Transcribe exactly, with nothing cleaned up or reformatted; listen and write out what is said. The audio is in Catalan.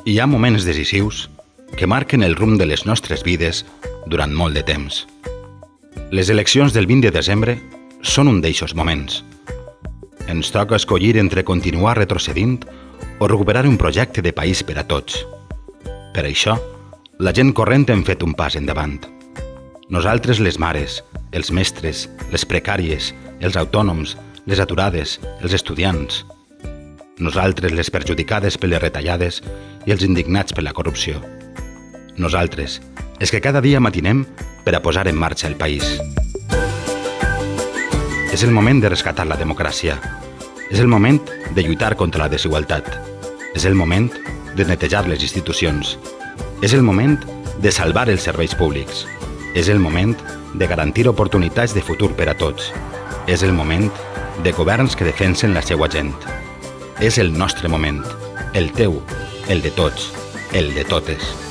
Hi ha moments decisius que marquen el rumb de les nostres vides durant molt de temps. Les eleccions del vint de desembre són un d'eixos moments. Ens toca escollir entre continuar retrocedint o recuperar un projecte de país per a tots. Per això, la gent corrent hem fet un pas endavant. Nosaltres, les mares, els mestres, les precàries, els autònoms, les aturades, els estudiants. Nosaltres, les perjudicades per les retallades i els indignats per la corrupció. Nosaltres, els que cada dia matinem per a posar en marxa el país. És el moment de rescatar la democràcia. És el moment de lluitar contra la desigualtat. És el moment de netejar les institucions. És el moment de salvar els serveis públics. És el moment de garantir oportunitats de futur per a tots. És el moment de governs que defensen la seva gent. És el nostre moment, el teu, el de tots, el de totes.